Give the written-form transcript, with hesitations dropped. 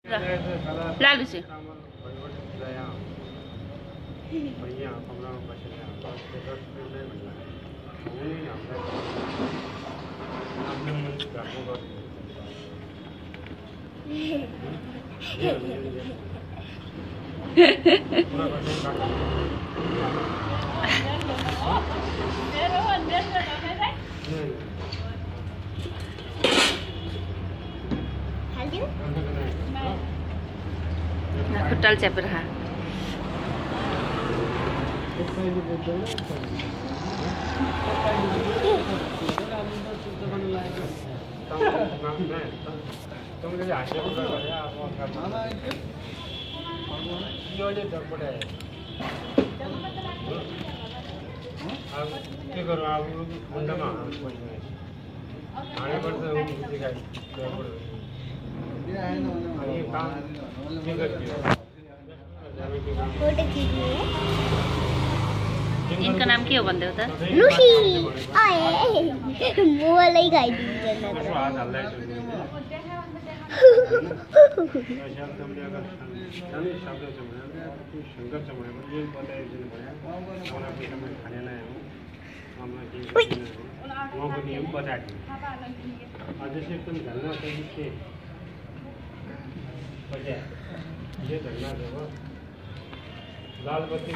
लालू से खुट्टाल च्यापेर खा के गरौँ अब मुन्डामा हाने पर्छ इनका नाम के हो भन्दै हो त लुसी आए मोबाइलै खाइदिन्छ लाल बत्ती